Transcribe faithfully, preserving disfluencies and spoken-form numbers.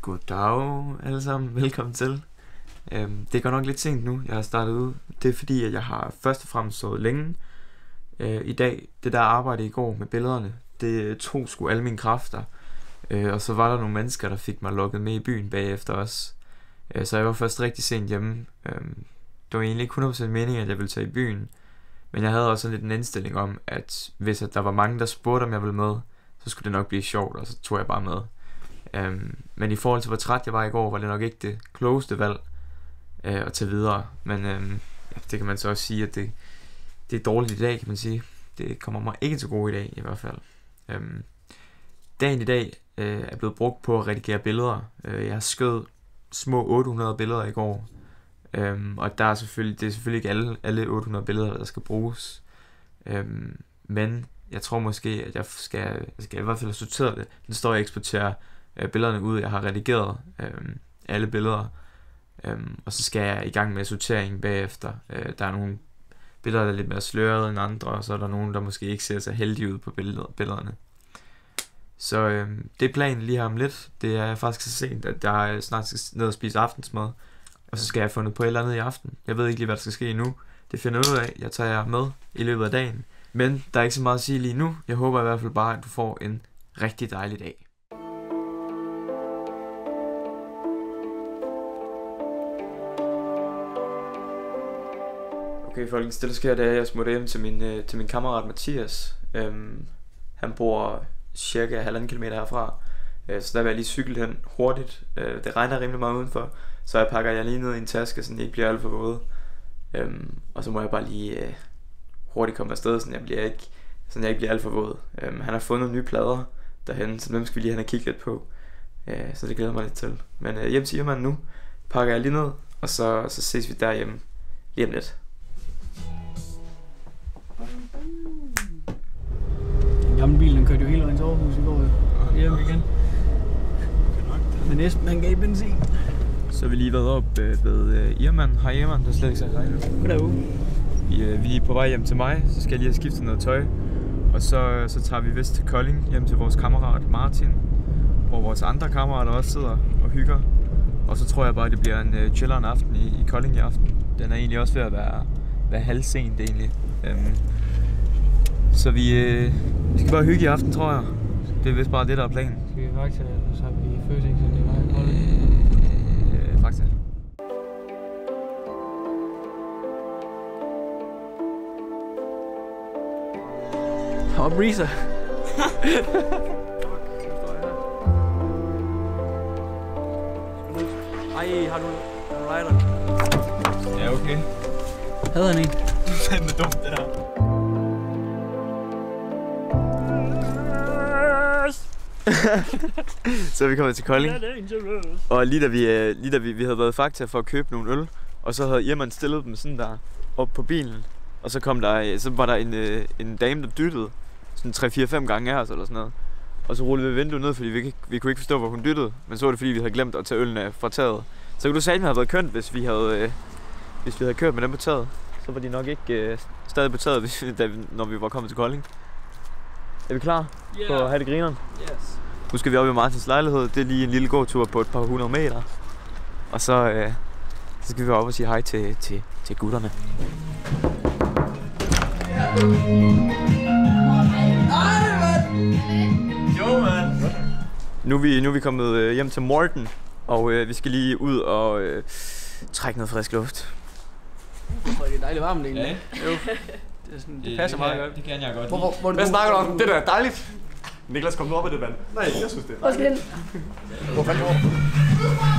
Goddag alle sammen, velkommen til. øhm, Det går nok lidt sent nu, jeg har startet ud. Det er fordi, at jeg har først og fremmest sovet længe øh, i dag. Det der arbejde i går med billederne, det tog sgu alle mine kræfter. øh, Og så var der nogle mennesker, der fik mig lukket med i byen bagefter også. øh, Så jeg var først rigtig sent hjemme. øh, Det var egentlig ikke hundrede procent meningen, at jeg ville tage i byen, men jeg havde også sådan lidt en indstilling om, at hvis at der var mange, der spurgte, om jeg ville med, så skulle det nok blive sjovt, og så tog jeg bare med. Um, men i forhold til hvor træt jeg var i går, var det nok ikke det klogeste valg uh, at tage videre. Men um, ja, det kan man så også sige, at det, det er dårligt i dag, kan man sige. Det kommer mig ikke til gode i dag i hvert fald. um, Dagen i dag uh, er blevet brugt på at redigere billeder. uh, Jeg har skød små otte hundrede billeder i går, um, og der er selvfølgelig, det er selvfølgelig ikke alle, alle otte hundrede billeder, der skal bruges. um, Men jeg tror måske, at jeg skal, jeg skal i hvert fald have sorteret det. Den står, jeg eksporterer øh, billederne ud. Jeg har redigeret øh, alle billeder, øh, og så skal jeg i gang med sortering bagefter. øh, Der er nogle billeder, der er lidt mere slørede end andre, og så er der nogle, der måske ikke ser så heldige ud på billederne. Så øh, det er planen lige her om lidt. Det er faktisk så sent, at jeg snart skal ned og spise aftensmad, og så skal jeg have fundet på et eller andet i aften. Jeg ved ikke lige, hvad der skal ske endnu. Det finder jeg ud af. Jeg tager jer med i løbet af dagen. Men der er ikke så meget at sige lige nu. Jeg håber i hvert fald bare, at du får en rigtig dejlig dag. Okay folkens, det der sker, det er, at jeg smutter hjem til min, øh, til min kammerat Mathias. øhm, Han bor cirka halvanden kilometer herfra, øh, så der vil jeg lige cykle hen hurtigt. øh, Det regner rimelig meget udenfor, så jeg pakker jeg lige ned i en taske, så den ikke bliver alt for våde. øhm, Og så må jeg bare lige øh, hurtigt komme afsted, så jeg bliver ikke, så jeg ikke bliver alt for våd. øhm, Han har fundet nye plader derhen, så dem skal vi lige hen og kigge lidt på. øh, Så det glæder mig lidt til. Men øh, hjem til Irman nu, pakker jeg lige ned, og så, så ses vi derhjemme lige om lidt. Den gamle bil, den kørte jo hele vejen til Aarhus i går, jo. Hjem igen. Men næsten, han gav benzin. Så har vi lige været op øh, ved øh, Irman. Hej Irman, der er slet ikke sagt hej nu. Goddag. Vi, øh, vi er på vej hjem til mig, så skal jeg lige have skiftet noget tøj. Og så, så tager vi vist til Kolding, hjem til vores kammerat Martin, hvor vores andre kammerater også sidder og hygger. Og så tror jeg bare, at det bliver en øh, chilleren aften i, i Kolding i aften. Den er egentlig også ved at være, være halvsent egentlig. Øhm, så vi, øh, vi skal bare hygge i aften, tror jeg. Det er vist bare det, der er planen. Skal vi Fakta, eller så har vi Føtex, så det var i Kolding? Øh, Fakta. Og Breezer. Ej, har du en rider? Ja, okay. Havde han en? Det er fandme dumt, det der. Så er vi kommet til Kolding. Og lige da vi, lige da vi, vi havde været i Fakta for at købe nogle øl, og så havde Irman stillet dem sådan der op på bilen. Og så kom der, så var der en, en dame, der dyttede sådan tre fire fem gange af os eller sådan noget. Og så rullede vi vinduet ned, fordi vi, ikke, vi kunne ikke forstå, hvor hun dyttede. Men så var det fordi, vi havde glemt at tage ølene fra taget. Så kunne du sige, at det havde været kønt, hvis vi havde, øh, hvis vi havde kørt med dem på taget. Så var de nok ikke øh, stadig på taget, hvis, da vi, når vi var kommet til Kolding. Er vi klar yeah. på at have det grineren? Yes. Nu skal vi op i Martins lejlighed. Det er lige en lille gåtur på et par hundrede meter. Og så, øh, så skal vi op og sige hej til, til, til gutterne. Jo, man. Nu er vi, nu er vi kommet øh, hjem til Morten, og øh, vi skal lige ud og øh, trække noget frisk luft. Det er dejligt varmt egentlig. Ja. Jo. Det, er sådan, det, det passer meget godt. Det kan jeg godt. Hvor, hvor, hvor Hvad snakker du om? Det der er dejligt. Niklas, kom nu op af det vand. Nej, jeg synes det er dejligt. Hvor fanden over?